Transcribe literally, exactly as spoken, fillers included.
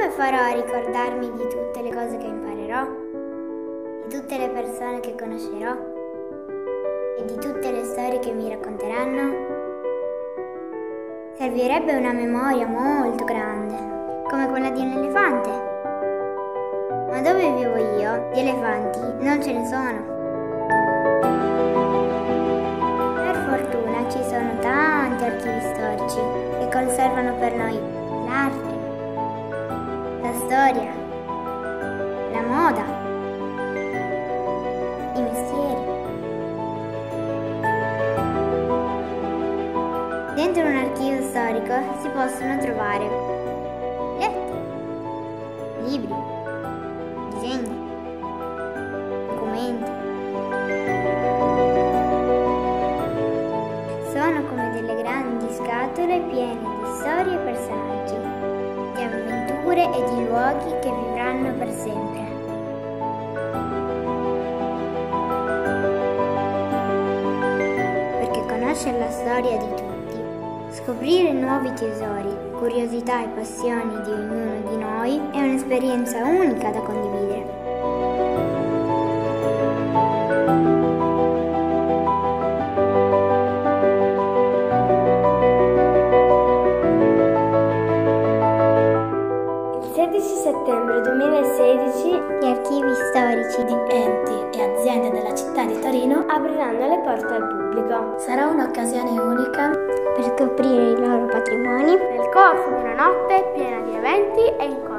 Come farò a ricordarmi di tutte le cose che imparerò, di tutte le persone che conoscerò e di tutte le storie che mi racconteranno? Servirebbe una memoria molto grande, come quella di un elefante. Ma dove vivo io, di elefanti non ce ne sono. Per fortuna ci sono tanti archivi storici che conservano per noi l'arte, la storia, la moda, i mestieri. Dentro un archivio storico si possono trovare lettere, libri, disegni, documenti. Sono come delle grandi scatole piene di storie e personaggi, di avventure e di luoghi che vivranno per sempre. Perché conoscere la storia di tutti, scoprire nuovi tesori, curiosità e passioni di ognuno di noi è un'esperienza unica da condividere. Il sedici settembre duemilasedici Gli archivi storici di enti e aziende della città di Torino apriranno le porte al pubblico. Sarà un'occasione unica per scoprire i loro patrimoni nel corso di una notte piena di eventi e incontri.